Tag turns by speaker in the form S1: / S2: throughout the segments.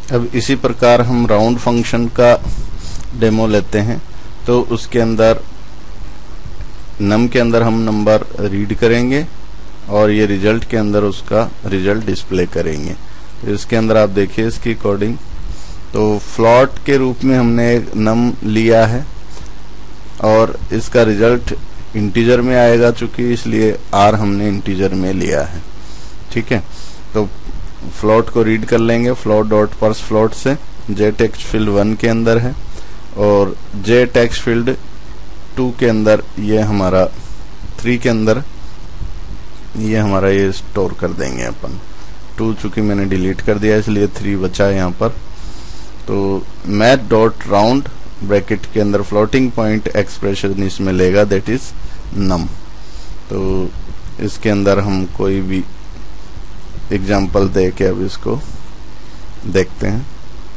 S1: अब इसी प्रकार हम राउंड फंक्शन का डेमो लेते हैं। तो उसके अंदर नम के अंदर हम नंबर रीड करेंगे और ये रिजल्ट के अंदर उसका रिजल्ट डिस्प्ले करेंगे। तो इसके अंदर आप देखिए इसकी कोडिंग, तो फ्लोट के रूप में हमने एक नम लिया है और इसका रिजल्ट इंटीजर में आएगा, चूंकि इसलिए आर हमने इंटीजर में लिया है। ठीक है, तो फ्लोट को रीड कर लेंगे फ्लोट डॉट पर्स फ्लोट से। जे टेक्स्ट फील्ड 1 के अंदर है और जे टेक्स्ट फील्ड 2 के अंदर ये हमारा 3 के अंदर ये हमारा ये स्टोर कर देंगे अपन। 2 चूंकि मैंने डिलीट कर दिया इसलिए 3 बचा है यहाँ पर। तो मैथ डॉट राउंड ब्रैकेट के अंदर फ्लोटिंग पॉइंट एक्सप्रेशन इसमें लेगा, दैट इज नम। तो इसके अंदर हम कोई भी एग्जाम्पल दे के अब इसको देखते हैं।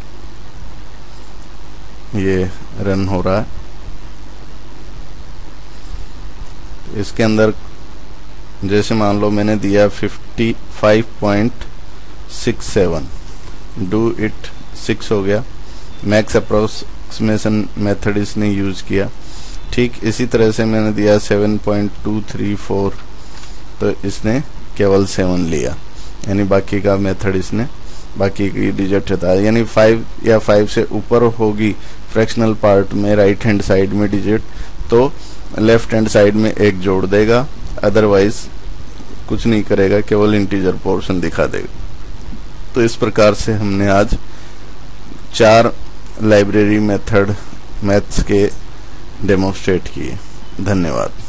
S1: ये रन हो रहा है। इसके अंदर जैसे मान लो मैंने दिया 55.67, डू इट 6 हो गया। मैक्स अप्रोक्सीमेशन मेथड इसने यूज किया। ठीक इसी तरह से मैंने दिया 7.234, तो इसने केवल 7 लिया, यानी बाकी का मेथड इसने बाकी की डिजिट हटा, यानी 5 या 5 से ऊपर होगी फ्रैक्शनल पार्ट में राइट हैंड साइड में डिजिट, तो लेफ्ट हैंड साइड में 1 जोड़ देगा, अदरवाइज कुछ नहीं करेगा, केवल इंटीजर पोर्शन दिखा देगा। तो इस प्रकार से हमने आज 4 लाइब्रेरी मेथड मैथ्स के डेमोस्ट्रेट किए। धन्यवाद।